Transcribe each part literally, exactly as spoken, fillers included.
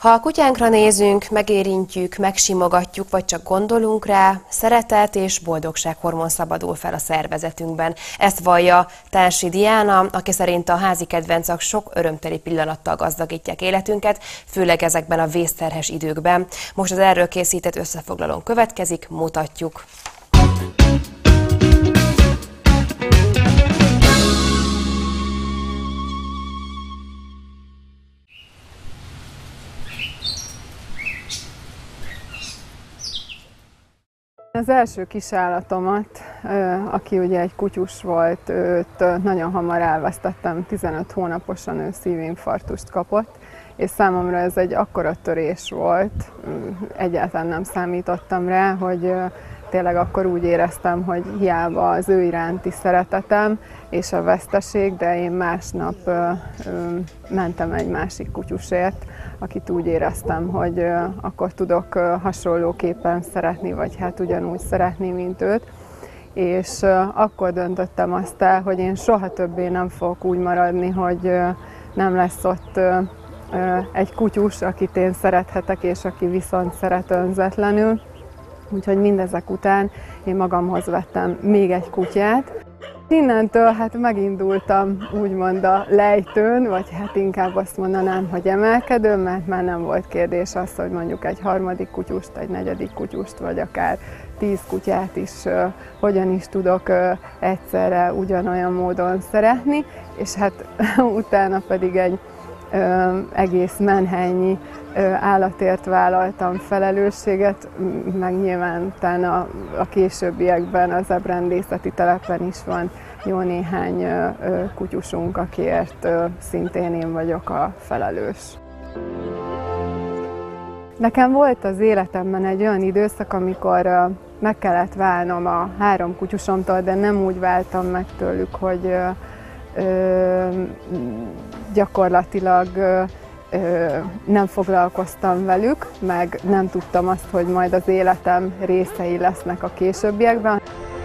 Ha a kutyánkra nézünk, megérintjük, megsimogatjuk, vagy csak gondolunk rá, szeretet és boldogsághormon szabadul fel a szervezetünkben. Ezt vallja Társi Diana, aki szerint a házi kedvencek sok örömteli pillanattal gazdagítják életünket, főleg ezekben a vészterhes időkben. Most az erről készített összefoglalón következik, mutatjuk. Az első kisállatomat, aki ugye egy kutyus volt, őt nagyon hamar elvesztettem, tizenöt hónaposan ő szívinfarktust kapott, és számomra ez egy akkora törés volt, egyáltalán nem számítottam rá, hogy tényleg akkor úgy éreztem, hogy hiába az ő iránti szeretetem és a veszteség, de én másnap mentem egy másik kutyusért, akit úgy éreztem, hogy akkor tudok hasonlóképpen szeretni, vagy hát ugyanúgy szeretni, mint őt. És akkor döntöttem azt el, hogy én soha többé nem fogok úgy maradni, hogy nem lesz ott egy kutyus, akit én szerethetek, és aki viszont szeret önzetlenül. Úgyhogy mindezek után én magamhoz vettem még egy kutyát. Innentől hát megindultam úgymond a lejtőn, vagy hát inkább azt mondanám, hogy emelkedőn, mert már nem volt kérdés az, hogy mondjuk egy harmadik kutyust, egy negyedik kutyust, vagy akár tíz kutyát is uh, hogyan is tudok uh, egyszerre ugyanolyan módon szeretni, és hát utána pedig egy uh, egész menhelynyi uh, állatért vállaltam felelősséget, meg nyilván utána a, a későbbiekben az ebrendészeti telepen is van jó néhány uh, kutyusunk, akiért uh, szintén én vagyok a felelős. Nekem volt az életemben egy olyan időszak, amikor uh, meg kellett válnom a három kutyusomtól, de nem úgy váltam meg tőlük, hogy uh, uh, gyakorlatilag uh, uh, nem foglalkoztam velük, meg nem tudtam azt, hogy majd az életem részei lesznek a későbbiekben.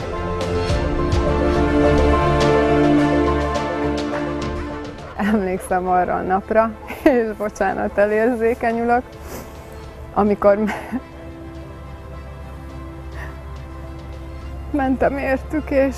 Emlékszem arra a napra, és bocsánat, elérzékenyülök, amikor mentem értük, és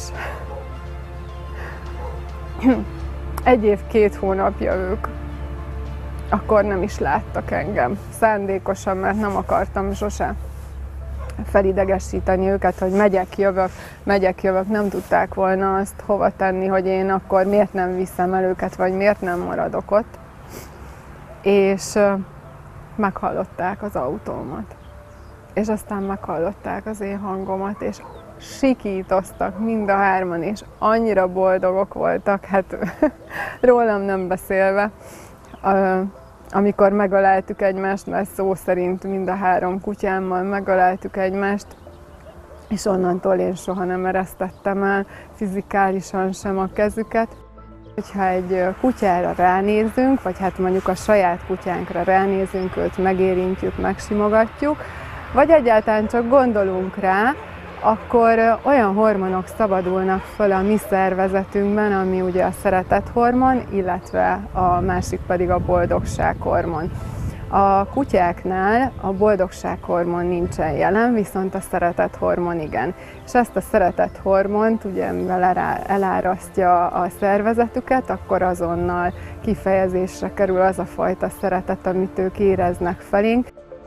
egy év, két hónapja ők akkor nem is láttak engem. Szándékosan, mert nem akartam sose felidegesíteni őket, hogy megyek, jövök, megyek, jövök, nem tudták volna azt hova tenni, hogy én akkor miért nem viszem el őket, vagy miért nem maradok ott. És meghallották az autómat. És aztán meghallották az én hangomat, és sikítoztak mind a hárman, és annyira boldogok voltak, hát rólam nem beszélve. Amikor megöleltük egymást, mert szó szerint mind a három kutyámmal megöleltük egymást, és onnantól én soha nem eresztettem el fizikálisan sem a kezüket. Hogyha egy kutyára ránézünk, vagy hát mondjuk a saját kutyánkra ránézünk, őt megérintjük, megsimogatjuk, vagy egyáltalán csak gondolunk rá, akkor olyan hormonok szabadulnak föl a mi szervezetünkben, ami ugye a szeretethormon, illetve a másik pedig a boldogsághormon. A kutyáknál a boldogsághormon nincsen jelen, viszont a szeretethormon igen. És ezt a szeretethormont, ugye mivel elárasztja a szervezetüket, akkor azonnal kifejezésre kerül az a fajta szeretet, amit ők éreznek felénk.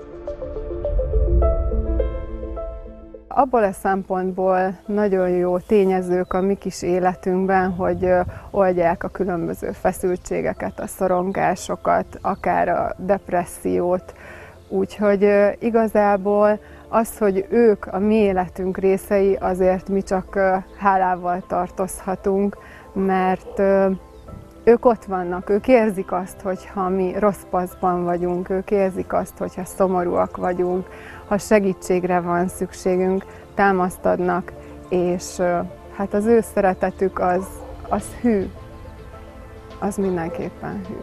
Abból a szempontból nagyon jó tényezők a mi kis életünkben, hogy oldják a különböző feszültségeket, a szorongásokat, akár a depressziót. Úgyhogy igazából az, hogy ők a mi életünk részei, azért mi csak hálával tartozhatunk, mert ők ott vannak, ők érzik azt, hogyha mi rossz paszban vagyunk, ők érzik azt, hogyha szomorúak vagyunk, ha segítségre van szükségünk, támaszt adnak, és hát az ő szeretetük az, az hű, az mindenképpen hű.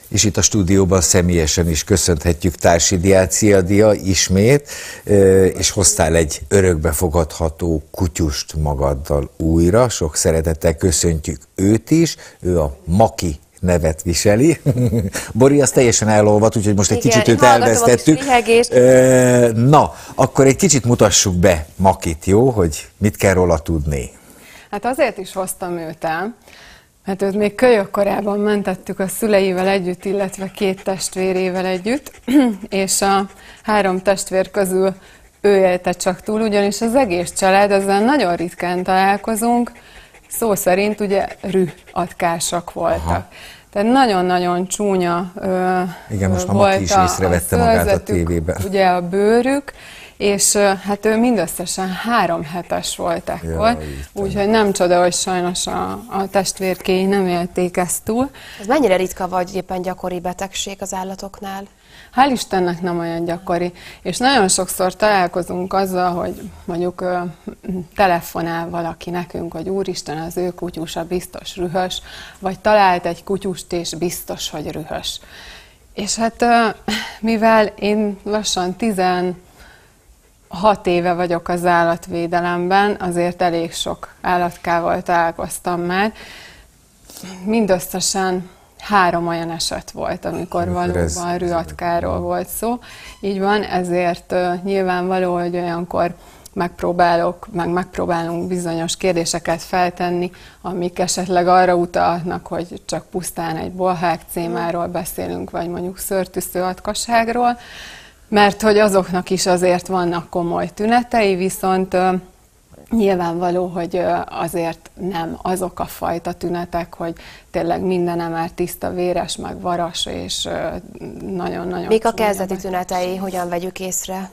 És itt a stúdióban személyesen is köszönhetjük Társi Szildia ismét, és hoztál egy örökbefogadható kutyust magaddal újra. Sok szeretettel köszöntjük őt is, ő a Maki nevet viseli. Bori, az teljesen elolvadt, úgyhogy most egy Igen, kicsit őt elvesztettük. Na, akkor egy kicsit mutassuk be Makit, jó? Hogy mit kell róla tudni? Hát azért is hoztam őt el, mert őt még kölyök korában mentettük a szüleivel együtt, illetve két testvérével együtt, és a három testvér közül ő élte csak túl, ugyanis az egész család, ezzel nagyon ritkán találkozunk, szó szerint ugye rühatkásak voltak. Aha. Tehát nagyon-nagyon csúnya ö, Igen, most volt Maki is észrevette a magát a tévében. Ugye a bőrük, és hát ő mindösszesen három hetes volt ekkor, úgyhogy nem csoda, hogy sajnos a, a testvérkéi nem élték ezt túl. Ez mennyire ritka vagy éppen gyakori betegség az állatoknál? Hál' Istennek nem olyan gyakori, és nagyon sokszor találkozunk azzal, hogy mondjuk ö, telefonál valaki nekünk, hogy úristen, az ő kutyusa biztos rühös, vagy talált egy kutyust, és biztos, hogy rühös. És hát ö, mivel én lassan tizen Hat éve vagyok az állatvédelemben, azért elég sok állatkával találkoztam már. Mindösszesen három olyan eset volt, amikor valóban rühatkáról volt szó. Így van, ezért uh, nyilvánvaló, hogy olyankor megpróbálok, meg megpróbálunk bizonyos kérdéseket feltenni, amik esetleg arra utalhatnak, hogy csak pusztán egy bolhákcémáról beszélünk, vagy mondjuk szőrtűző atkasságról. Mert hogy azoknak is azért vannak komoly tünetei, viszont uh, nyilvánvaló, hogy uh, azért nem azok a fajta tünetek, hogy tényleg mindenem már tiszta, véres, meg varas, és nagyon-nagyon... Uh, Mik a kezdeti tünetei, hogyan vegyük észre?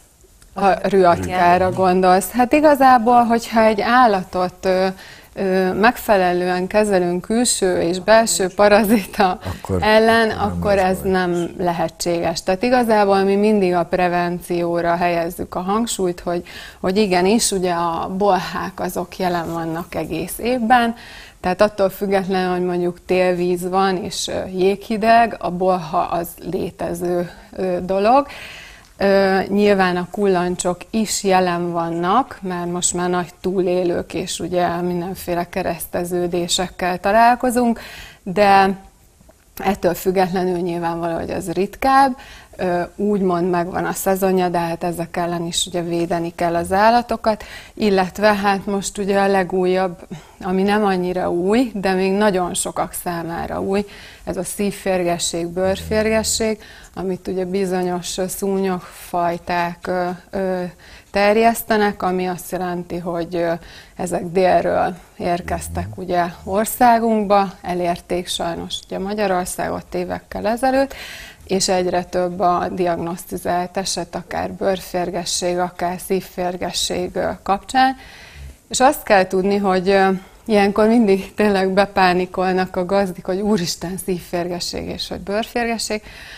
A rühatkára gondolsz. Hát igazából, hogyha egy állatot uh, megfelelően kezelünk külső és belső parazita akkor ellen, akkor ez nem lehetséges. Tehát igazából mi mindig a prevencióra helyezzük a hangsúlyt, hogy, hogy igenis, ugye a bolhák azok jelen vannak egész évben, tehát attól függetlenül, hogy mondjuk télvíz van és jéghideg, a bolha az létező dolog. Ö, nyilván a kullancsok is jelen vannak, mert most már nagy túlélők, és ugye mindenféle kereszteződésekkel találkozunk, de ettől függetlenül nyilvánvaló, hogy az ritkább, ö, úgymond megvan a szezonja, de hát ezek ellen is ugye védeni kell az állatokat, illetve hát most ugye a legújabb, ami nem annyira új, de még nagyon sokak számára új, ez a szívférgesség, bőrférgesség, amit ugye bizonyos szúnyogfajták ö, ö, terjesztenek, ami azt jelenti, hogy ö, ezek délről érkeztek ugye országunkba, elérték sajnos ugye Magyarországot évekkel ezelőtt, és egyre több a diagnosztizált eset, akár bőrférgesség, akár szívférgesség kapcsán. És azt kell tudni, hogy ilyenkor mindig tényleg bepánikolnak a gazdik, hogy úristen, szívférgesség és hogy bőrférgesség.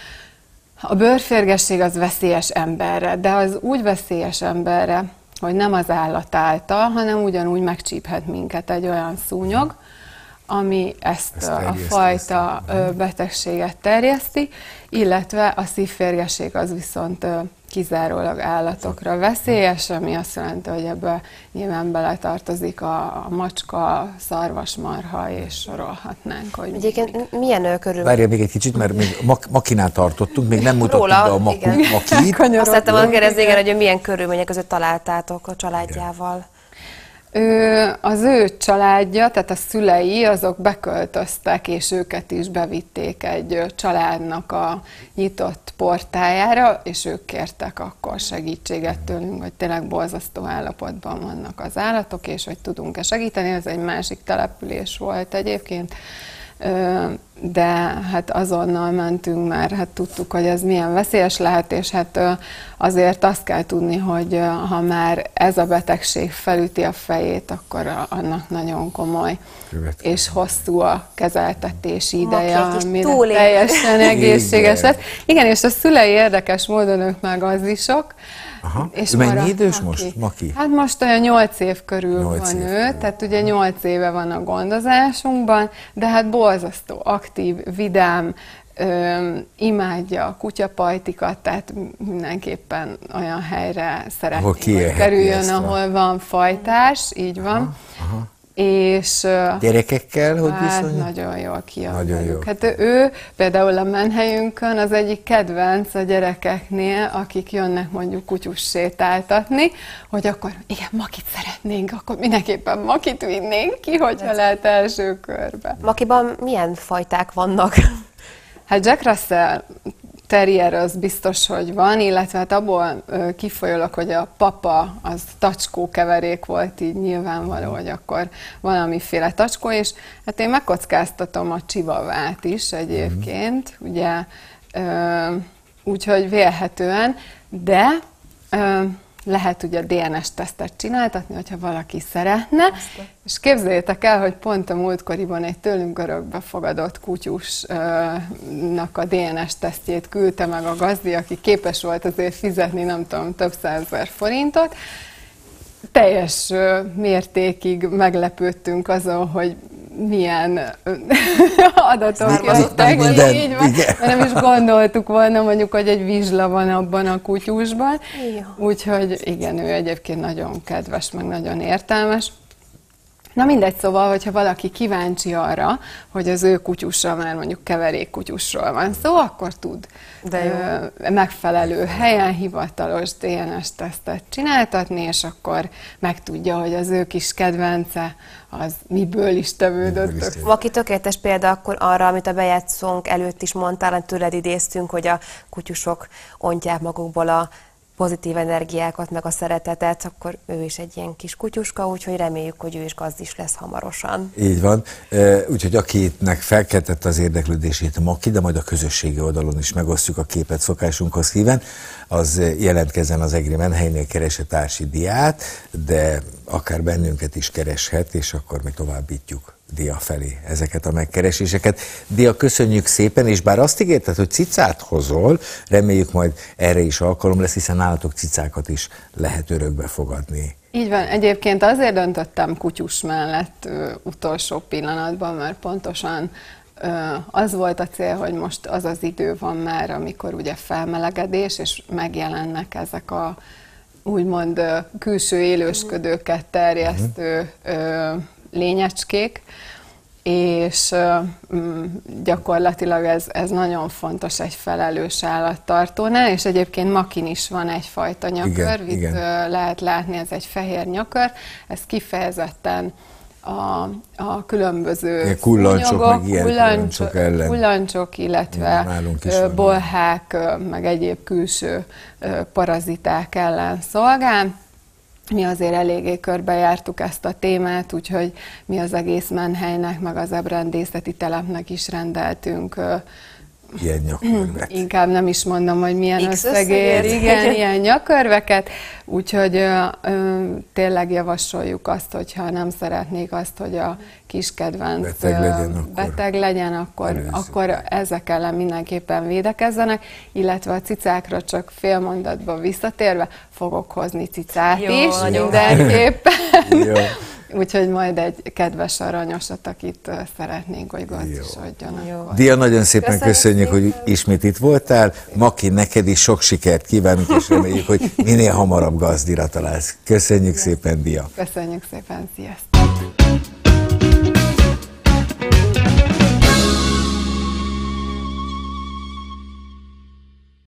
A bőrférgesség az veszélyes emberre, de az úgy veszélyes emberre, hogy nem az állat által, hanem ugyanúgy megcsíphet minket egy olyan szúnyog, ami ezt, ezt a fajta betegséget terjeszti, illetve a szívférgesség az viszont kizárólag állatokra veszélyes, ami azt jelenti, hogy ebbe nyilván beletartozik a, a macska, a szarvasmarha, és sorolhatnánk. Hogy Egyébként milyen körülmények? Várja még egy kicsit, mert még mak makinál tartottunk, még nem mutattuk Róla, be a mak makit. Azt szerettem volna kérdezni, igen, hogy milyen körülmények között találtátok a családjával. Ő, az ő családja, tehát a szülei, azok beköltöztek, és őket is bevitték egy családnak a nyitott portájára, és ők kértek akkor segítséget tőlünk, hogy tényleg borzasztó állapotban vannak az állatok, és hogy tudunk-e segíteni. Ez egy másik település volt egyébként, de hát azonnal mentünk, mert hát tudtuk, hogy ez milyen veszélyes lehet, és hát azért azt kell tudni, hogy ha már ez a betegség felüti a fejét, akkor annak nagyon komoly Következő. és hosszú a kezeltetési ideje, amire teljesen egészséges lesz. Igen, és a szülei érdekes módon ők már gazdisok. Aha. És mennyi idős most, Maki? Hát most olyan nyolc év körül nyolc van év. ő, tehát ugye nyolc éve van a gondozásunkban, de hát borzasztó, aktív, vidám, Ö, imádja a kutyapajtikat, tehát mindenképpen olyan helyre szeretnénk, hogy kerüljön, ahol van fajtás, így van. Aha, aha. És gyerekekkel, hogy hát viszonylag? Nagyon jól kiadjuk. Hát ő például a menhelyünkön az egyik kedvenc a gyerekeknél, akik jönnek mondjuk kutyus sétáltatni, hogy akkor igen, Makit szeretnénk, akkor mindenképpen Makit vinnénk ki, hogyha lehet első körbe. Makiban milyen fajták vannak? Hát Jack Russell terrier az biztos, hogy van, illetve hát abból ö, kifolyólag, hogy a papa az tacskó keverék volt, így nyilvánvaló, hogy akkor valamiféle tacskó, és hát én megkockáztatom a csivavát is egyébként, mm. ugye, ö, úgyhogy vélhetően, de ö, lehet ugye dé en es-tesztet csináltatni, hogyha valaki szeretne, Aztán. És képzeljétek el, hogy pont a múltkoriban egy tőlünk örökbe fogadott kutyusnak a dé en es-tesztjét küldte meg a gazdi, aki képes volt azért fizetni, nem tudom, több százezer forintot. Teljes mértékig meglepődtünk azon, hogy milyen adatok jöttek, így van, nem is gondoltuk volna mondjuk, hogy egy vizsla van abban a kutyusban. Úgyhogy igen, ő egyébként nagyon kedves, meg nagyon értelmes. Na mindegy, szóval, hogyha valaki kíváncsi arra, hogy az ő kutyusra, már mondjuk keverék kutyusról van szó, akkor tud ö, megfelelő helyen hivatalos dé en es-tesztet csináltatni, és akkor megtudja, hogy az ő kis kedvence az miből is tevődött. Maki tökéletes példa akkor arra, amit a bejátszónk előtt is mondtál, tőled idéztünk, hogy a kutyusok ontják magukból a pozitív energiákat, meg a szeretetet, akkor ő is egy ilyen kis kutyuska, úgyhogy reméljük, hogy ő is gazdis lesz hamarosan. Így van. Úgyhogy akinek felkeltett az érdeklődését Maki, de majd a közösségi oldalon is megosztjuk a képet szokásunkhoz híven, az jelentkezzen az Egri Menhelynél, keresse Társi Diát, de akár bennünket is kereshet, és akkor mi továbbítjuk Dia felé ezeket a megkereséseket. Dia, köszönjük szépen, és bár azt ígérted, hogy cicát hozol, reméljük majd erre is alkalom lesz, hiszen nálatok cicákat is lehet örökbe fogadni. Így van, egyébként azért döntöttem kutyus mellett ö, utolsó pillanatban, mert pontosan ö, az volt a cél, hogy most az az idő van már, amikor ugye felmelegedés, és megjelennek ezek a úgymond ö, külső élősködőket terjesztő ö, lényecskék, és mm, gyakorlatilag ez, ez nagyon fontos egy felelős állattartónál, és egyébként Makin is van egyfajta nyakör, igen, itt igen. lehet látni, ez egy fehér nyakör, ez kifejezetten a, a különböző kullancsok, szúnyogok, meg ilyen kullancsok ellen. Kullancsok, illetve igen, bolhák, meg egyéb külső paraziták ellen szolgál. Mi azért eléggé körbejártuk ezt a témát, úgyhogy mi az egész menhelynek, meg az ebrendészeti telepnek is rendeltünk. Ilyen nyakörvet. Inkább nem is mondom, hogy milyen összegér, igen, ilyen nyakörveket. Úgyhogy ö, ö, tényleg javasoljuk azt, hogyha nem szeretnék azt, hogy a kis kedvenc beteg legyen, ö, beteg legyen akkor, akkor ezek ellen mindenképpen védekezzenek, illetve a cicákra csak fél mondatba visszatérve fogok hozni cicát jó, is, mindenképpen. Jó. Úgyhogy majd egy kedves aranyosat, akit szeretnénk, hogy gazdisodjanak. Dia, nagyon szépen köszönjük, köszönjük hogy ismét itt voltál. Maki, neked is sok sikert kívánunk, és reméljük, hogy minél hamarabb gazdira találsz. Köszönjük szépen, Dia. Köszönjük szépen, sziasztok!